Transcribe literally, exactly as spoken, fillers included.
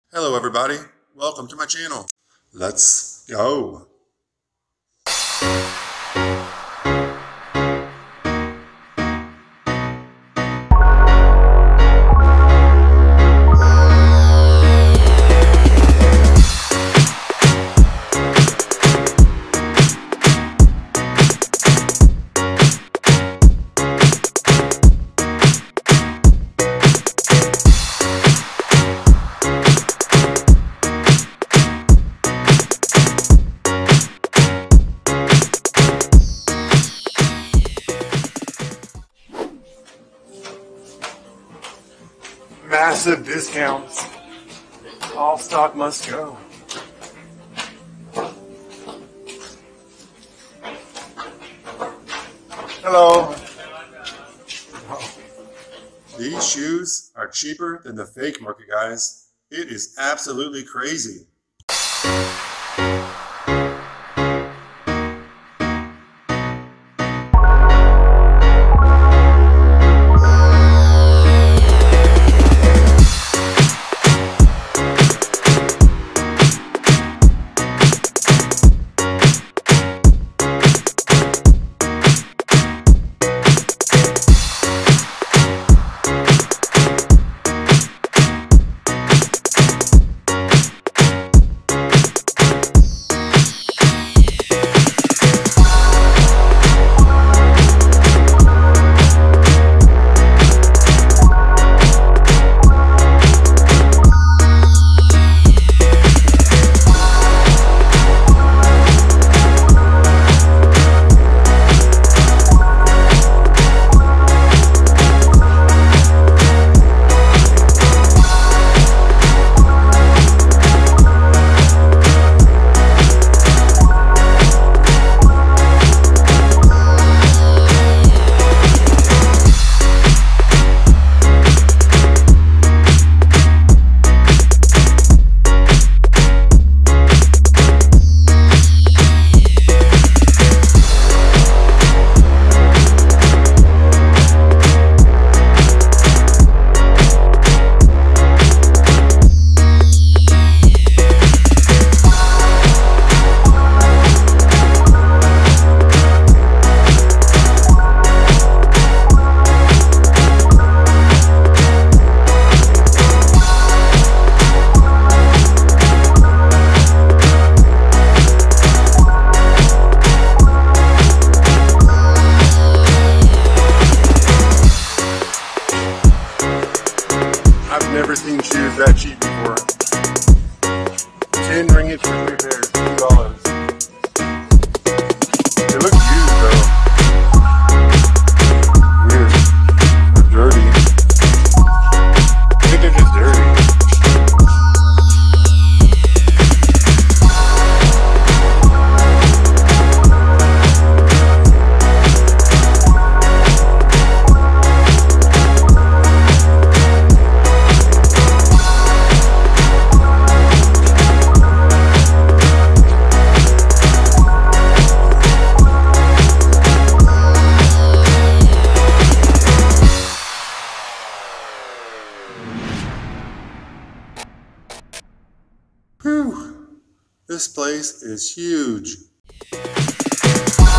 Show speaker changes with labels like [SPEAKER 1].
[SPEAKER 1] Hello everybody, welcome to my channel. Let's go. Massive discounts. All stock must go. Hello. These shoes are cheaper than the fake market, guys. It is absolutely crazy. Never seen shoes that cheap before. Ten ringgits for three pairs, two dollars. They look used though. Weird. They're dirty. I think they're just dirty. Whew, this place is huge.